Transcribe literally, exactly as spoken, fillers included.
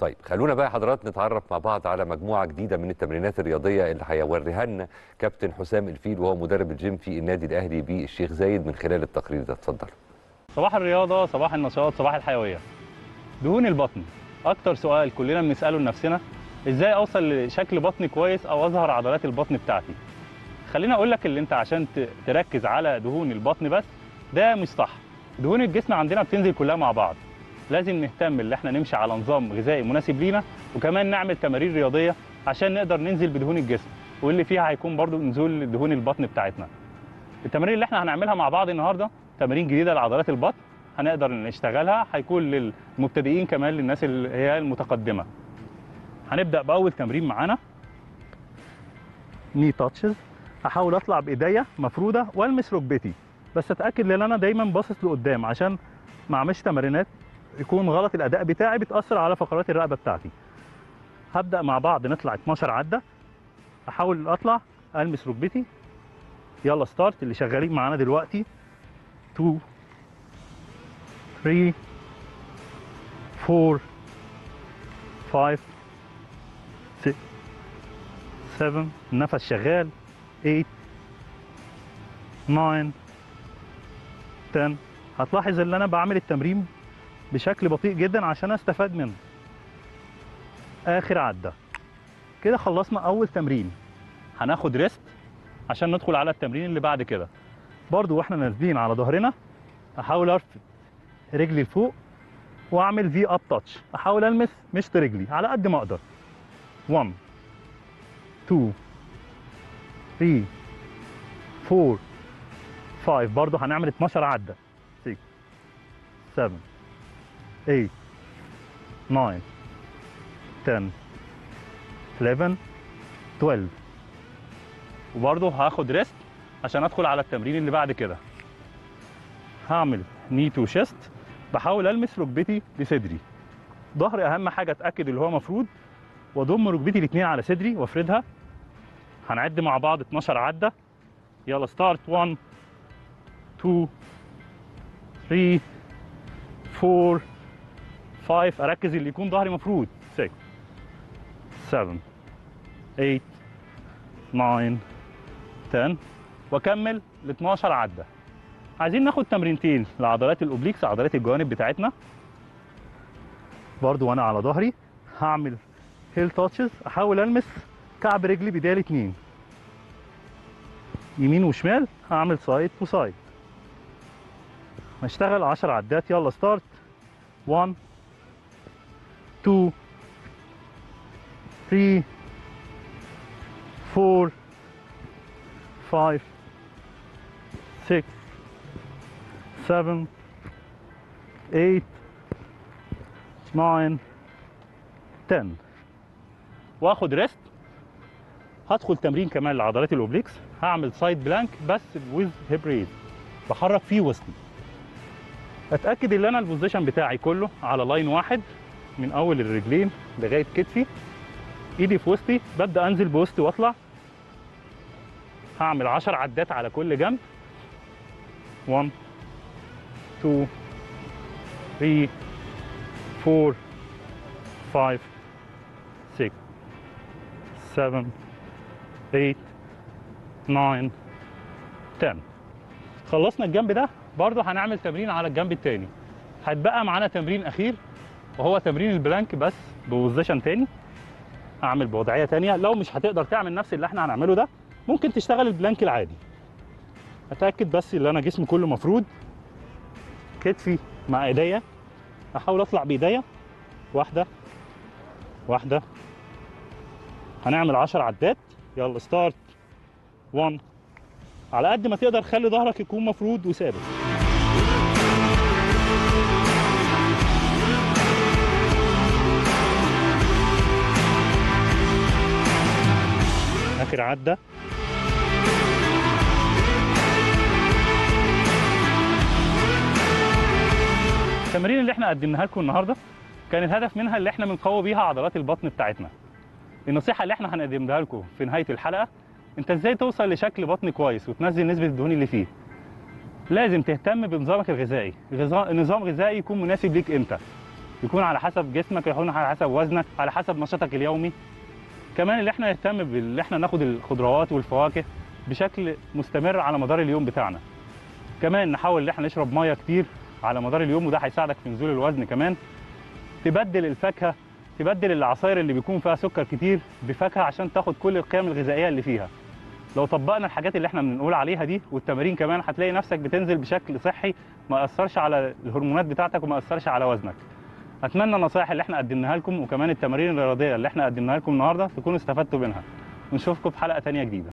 طيب خلونا بقى حضرات نتعرف مع بعض على مجموعه جديده من التمرينات الرياضيه اللي هيوريها لنا كابتن حسام الفيل وهو مدرب الجيم في النادي الاهلي بالشيخ زايد من خلال التقرير ده. اتفضل. صباح الرياضه، صباح النشاط، صباح الحيويه. دهون البطن اكتر سؤال كلنا بنساله لنفسنا، ازاي اوصل لشكل بطن كويس او اظهر عضلات البطن بتاعتي؟ خليني اقول لك اللي انت عشان تركز على دهون البطن بس ده مش صح. دهون الجسم عندنا بتنزل كلها مع بعض، لازم نهتم ان احنا نمشي على نظام غذائي مناسب لينا، وكمان نعمل تمارين رياضيه عشان نقدر ننزل بدهون الجسم، واللي فيها هيكون برضو نزول دهون البطن بتاعتنا. التمارين اللي احنا هنعملها مع بعض النهارده تمارين جديده لعضلات البطن، هنقدر نشتغلها، هيكون للمبتدئين كمان للناس اللي هي المتقدمه. هنبدا باول تمرين معانا ني تاتشز. هحاول اطلع بايديا مفروده والمس ركبتي، بس اتاكد ان انا دايما باصص لقدام عشان ما اعملش تمارينات يكون غلط الاداء بتاعي بتاثر على فقرات الرقبه بتاعتي. هبدا مع بعض نطلع اتناشر عده، احاول اطلع المس ركبتي. يلا ستارت. اللي شغالين معانا دلوقتي اتنين تلاتة أربعة خمسة ستة سبعة، النفس شغال، تمانية تسعة عشرة. هتلاحظ ان انا بعمل التمرين بشكل بطيء جدا عشان استفاد منه. اخر عده كده خلصنا اول تمرين. هناخد ريست عشان ندخل على التمرين اللي بعد كده. برضو واحنا نازلين على ظهرنا احاول ارفع رجلي لفوق واعمل في اب تاتش، احاول المس مشط رجلي على قد ما اقدر. واحد اتنين تلاتة أربعة خمسة. برضو هنعمل اتناشر عده. ستة سبعة تمانية تسعة عشرة حداشر اتناشر. وبرضه هاخد ريست عشان ادخل على التمرين اللي بعد كده. هعمل ني تو شيست، بحاول المس ركبتي بصدري. ظهري اهم حاجه اتاكد اللي هو مفرود، واضم ركبتي الاثنين على صدري وافردها. هنعد مع بعض اتناشر عده. يلا ستارت. واحد اتنين تلاتة أربعة خمسة. اركز اللي يكون ظهري مفرود. ستة سبعة تمانية تسعة عشرة واكمل ل اتناشر عده. عايزين ناخد تمرينتين لعضلات الاوبليكس، عضلات الجوانب بتاعتنا. برضو وانا على ظهري هعمل هيل تاتشز، احاول المس كعب رجلي بايديا الاتنين يمين وشمال. هعمل سايد وسايد. هشتغل عشر عدات. يلا ستارت. واحد اتنين تلاتة أربعة خمسة ستة سبعة تمانية تسعة عشرة. واخد ريست. هدخل تمرين كمان لعضلات الاوبليكس. هعمل سايد بلانك بس ويز هيب ريز، بحرك فيه وسطي. اتاكد ان انا البوزيشن بتاعي كله على لاين واحد من اول الرجلين لغايه كتفي، ايدي في وسطي. ببدا انزل بوسطي واطلع. هعمل عشر عدات على كل جنب. واحد اتنين تلاتة أربعة خمسة ستة سبعة تمانية تسعة عشرة. خلصنا الجنب ده. برضه هنعمل تمرين على الجنب التاني. هتبقى معانا تمرين اخير وهو تمرين البلانك بس بوزيشن تاني. هعمل بوضعيه تانيه. لو مش هتقدر تعمل نفس اللي احنا هنعمله ده ممكن تشتغل البلانك العادي. اتاكد بس ان انا جسمي كله مفرود، كتفي مع ايديا. احاول اطلع بايديا واحده واحده. هنعمل عشر عدات. يلا ستارت. واحد. على قد ما تقدر خلي ظهرك يكون مفرود وثابت. اخر عده. التمارين اللي احنا قدمناها لكم النهارده كان الهدف منها اللي احنا بنقوي بيها عضلات البطن بتاعتنا. النصيحه اللي احنا هنقدمها لكم في نهايه الحلقه، انت ازاي توصل لشكل بطن كويس وتنزل نسبه الدهون اللي فيه. لازم تهتم بنظامك الغذائي. نظام غذائي يكون مناسب ليك انت. يكون على حسب جسمك، يكون على حسب وزنك، على حسب نشاطك اليومي. كمان اللي احنا نهتم باللي احنا ناخد الخضروات والفواكه بشكل مستمر على مدار اليوم بتاعنا. كمان نحاول ان احنا نشرب ميه كتير على مدار اليوم، وده هيساعدك في نزول الوزن. كمان تبدل الفاكهه، تبدل العصاير اللي بيكون فيها سكر كتير بفاكهه عشان تاخد كل القيم الغذائيه اللي فيها. لو طبقنا الحاجات اللي احنا بنقول عليها دي والتمارين كمان، هتلاقي نفسك بتنزل بشكل صحي ما ياثرش على الهرمونات بتاعتك وما ياثرش على وزنك. اتمنى النصائح اللي احنا قدمناها لكم وكمان التمارين الرياضيه اللي احنا قدمناها لكم النهارده تكونوا استفدتوا منها، ونشوفكم في حلقه ثانيه جديده.